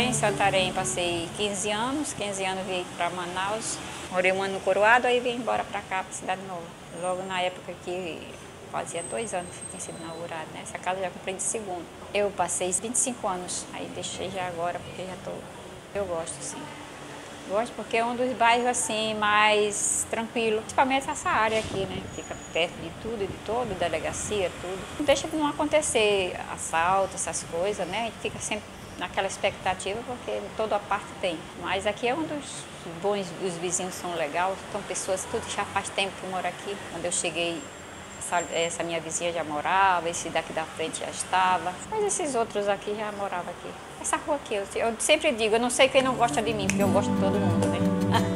em Santarém, passei 15 anos vim para Manaus, morei um ano no Coroado, aí vim embora para cá, para Cidade Nova. Logo na época que fazia 2 anos que tinha sido inaugurado, né? Essa casa já comprei de segundo. Eu passei 25 anos, aí deixei já agora, porque já tô... Eu gosto, sim. Gosto porque é um dos bairros assim mais tranquilo, principalmente essa área aqui, né? Fica perto de tudo e de todo, delegacia, tudo. Não deixa de não acontecer assalto, essas coisas, né? A gente fica sempre naquela expectativa porque toda a parte tem. Mas aqui é um dos bons, os vizinhos são legais, são pessoas, tudo já faz tempo que moram aqui. Quando eu cheguei, essa minha vizinha já morava, esse daqui da frente já estava, mas esses outros aqui já moravam aqui. Essa rua aqui, eu sempre digo, eu não sei quem não gosta de mim, porque eu gosto de todo mundo, né?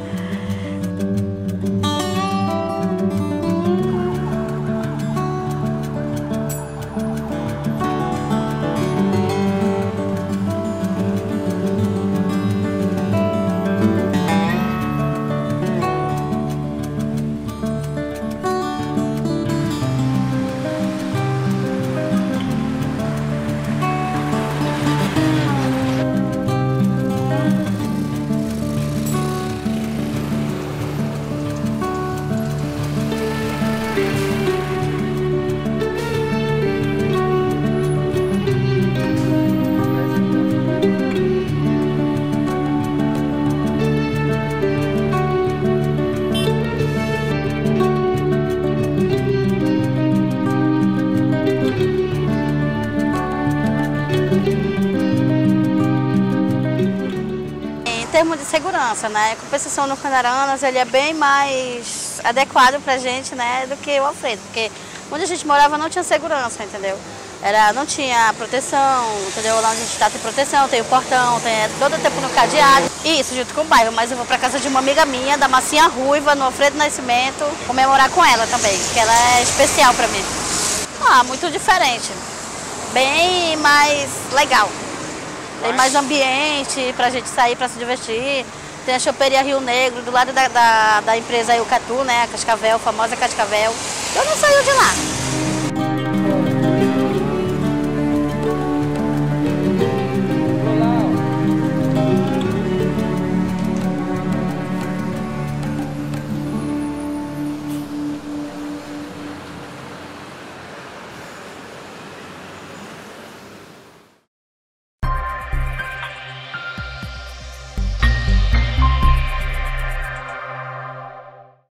Em termos de segurança, né? A compensação no Canaranas, ele é bem mais adequado pra gente, né, do que o Alfredo, porque onde a gente morava não tinha segurança, entendeu? Não tinha proteção, entendeu? Lá onde a gente está tem proteção, tem o portão, tem todo o tempo no cadeado. Isso, junto com o bairro, mas eu vou pra casa de uma amiga minha, da Massinha Ruiva, no Alfredo Nascimento, comemorar com ela também, porque ela é especial pra mim. Muito diferente, bem mais legal. Tem mais ambiente pra gente sair pra se divertir. Tem a choperia Rio Negro, do lado da empresa Eucatu, né? A Cascavel, a famosa Cascavel. Eu não saio de lá.